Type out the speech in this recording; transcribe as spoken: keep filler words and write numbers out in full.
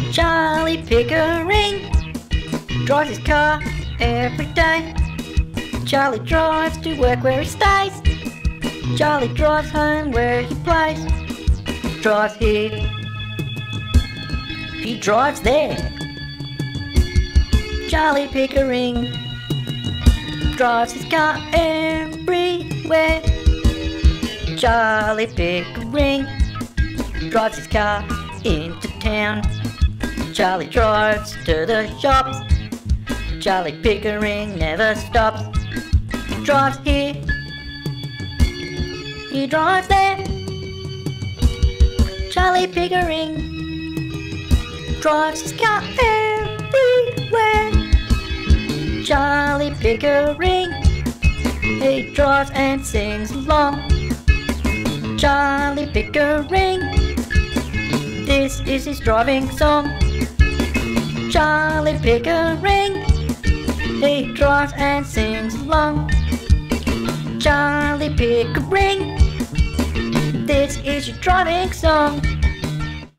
Charlie Pickering drives his car every day. Charlie drives to work where he stays. Charlie drives home where he plays. Drives here, he drives there. Charlie Pickering drives his car everywhere. Charlie Pickering drives his car into town. Charlie drives to the shops. Charlie Pickering never stops. Drives here, he drives there. Charlie Pickering drives his car everywhere. Charlie Pickering, he drives and sings along. Charlie Pickering, this is his driving song. Charlie Pickering, he drives and sings along. Charlie Pickering, this is your driving song.